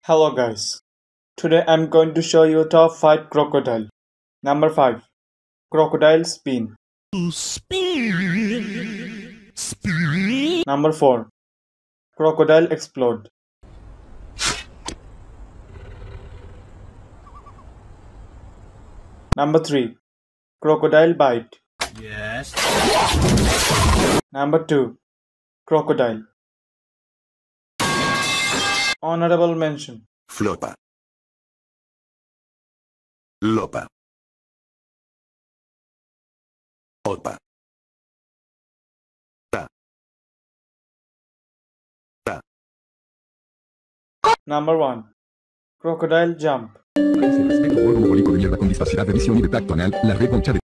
Hello guys, today I'm going to show you top 5 crocodile. Number 5. Crocodile spin. Number 4. Crocodile explode. Number 3. Crocodile bite. Yes. Number 2. Crocodile. Honorable mention. Flopa. Lopa. Opa. Ta. Ta. Number 1. Crocodile jump. Ese respeto gordo de mierda con discapacidad de visión y de tacto anal, la red concha de